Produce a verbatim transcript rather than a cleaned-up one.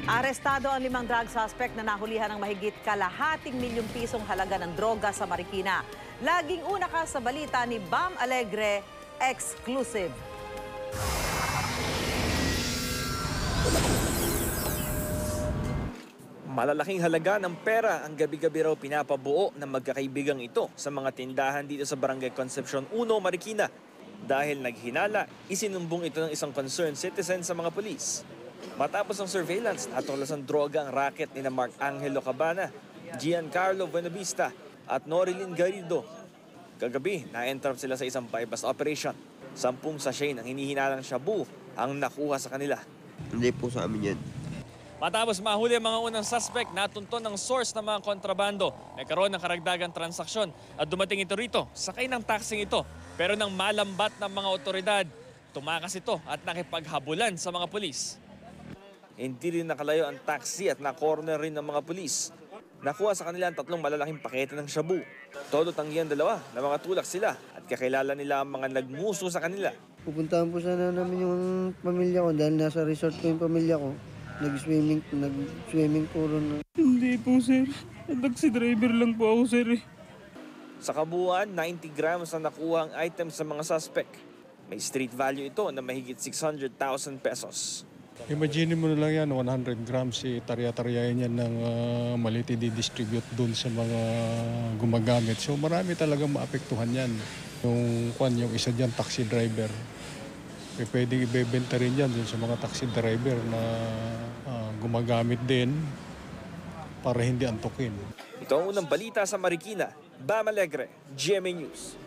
Arestado ang limang drug suspect na nahulihan ng mahigit kalahating milyong pisong halaga ng droga sa Marikina. Laging una ka sa balita ni Bam Alegre, exclusive. Malalaking halaga ng pera ang gabi-gabi raw pinapabuo ng magkakaibigang ito sa mga tindahan dito sa Barangay Concepcion one, Marikina. Dahil naghinala, isinumbong ito ng isang concerned citizen sa mga pulis. Matapos ang surveillance, natuklasan droga ang racket ni na Mark Angelo Cabana, Giancarlo Buenavista at Norilyn Garrido. Kagabi, na-entrap sila sa isang bypass operation. Sampung sachet ng hinihinalang shabu ang nakuha sa kanila. Hindi po sa amin yan. Matapos mahuli ang mga unang suspect, natunton ng source ng mga kontrabando. Nagkaroon ng karagdagang transaksyon at dumating ito rito, sakay ng taxing ito. Pero nang malambat ng mga otoridad, tumakas ito at nakipaghabulan sa mga pulis. Hindi rin nakalayo ang taxi at na-corner rin ng mga pulis. Nakuha sa kanila ang tatlong malalaking pakete ng shabu. Todo tanggihan dalawa na mga tulak sila at kakilala nila ang mga nagmuso sa kanila. Pupuntahan po sana namin yung pamilya ko dahil nasa resort ko yung pamilya ko. Nag-swimming, nag-swimming po ron. Hindi po, sir. Taxi driver lang po ako, sir. Sa kabuuan, ninety grams na nakuha ang item sa mga suspect. May street value ito na mahigit six hundred thousand pesos. Imagine mo na lang yan, one hundred grams, si tarya-taryayan yan ng uh, maliit i-distribute dun sa mga gumagamit. So marami talagang maapektuhan yan. Yung, kwan, yung isa dyan, taxi driver. Eh, pwede ibebenta rin yan dun sa mga taxi driver na uh, gumagamit din para hindi antukin. Ito ang unang balita sa Marikina. Bam Alegre, G M A News.